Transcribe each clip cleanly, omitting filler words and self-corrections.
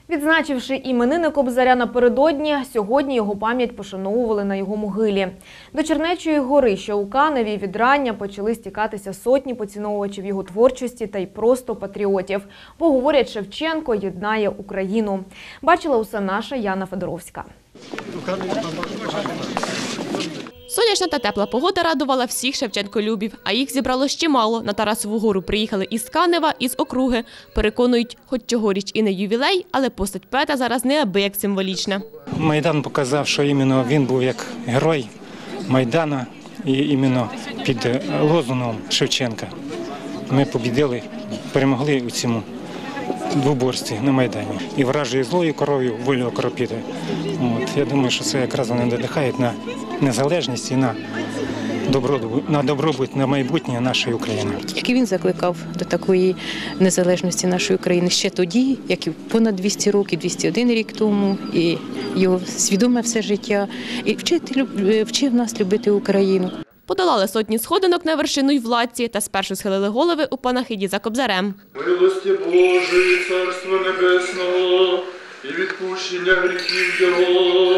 Відзначивши іменини Кобзаря напередодні, сьогодні його пам'ять пошановували на його могилі. До Чернечої гори, що у Каневі, від рання почали стікатися сотні поціновувачів його творчості та й просто патріотів. Бо, говорять, Шевченко єднає Україну. Бачила усе наша Яна Федоровська. Сонячна та тепла погода радувала всіх шевченколюбів, а їх зібралось чимало. На Тарасову гору приїхали із Канева, із округи. Переконують, хоч цьогоріч і не ювілей, але постать поета зараз неабияк символічна. Майдан показав, що іменно він був як герой Майдану і іменно під лозунгом Шевченка. Ми побідили, перемогли у цьому двоборстві на Майдані. І вражою злою коров'ю волю окропіти. Я думаю, що це якраз вони надихають на незалежність і на добробут, на майбутнє нашої України. Як і він закликав до такої незалежності нашої України ще тоді, як і понад 200 років, 201 рік тому, і його свідоме все життя, і вчив нас любити Україну. Подолали сотні сходинок на вершину й владці та спершу схилили голови у панахиді за Кобзарем. Милості Божої, Царства Небесного і відпущення гріхів Його.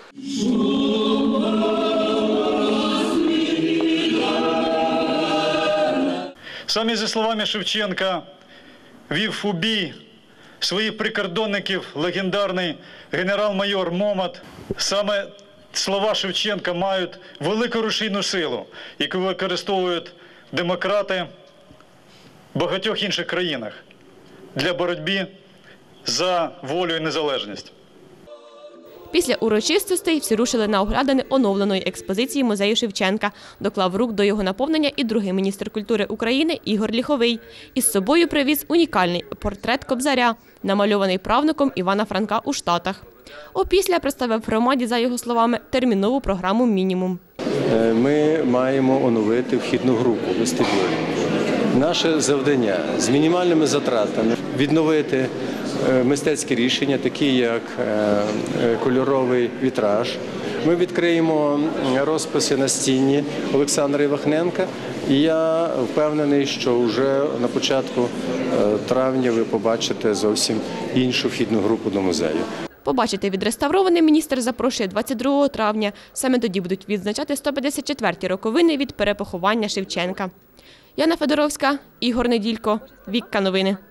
Саме за словами Шевченка вів у бій своїх прикордонників легендарний генерал-майор Момат. Саме слова Шевченка мають велику рушійну силу, яку використовують демократи в багатьох інших країнах для боротьби за волю і незалежність. Після урочистостей всі рушили на оглядини оновленої експозиції музею Шевченка. Доклав рук до його наповнення і другий міністр культури України Ігор Ліховий. Із собою привіз унікальний портрет Кобзаря, намальований правнуком Івана Франка у Штатах. Опісля представив громаді, за його словами, термінову програму «Мінімум». Ми маємо оновити вхідну групу вестибюлю. Наше завдання з мінімальними затратами відновити мистецькі рішення, такі як кольоровий вітраж. Ми відкриємо розписи на стіні Олександра Івахненка. І я впевнений, що вже на початку травня ви побачите зовсім іншу вхідну групу до музею. Побачити відреставрований міністр запрошує 22 травня. Саме тоді будуть відзначати 154-ті роковини від перепоховання Шевченка. Яна Федоровська, Ігор Неділько, Вікка Новини.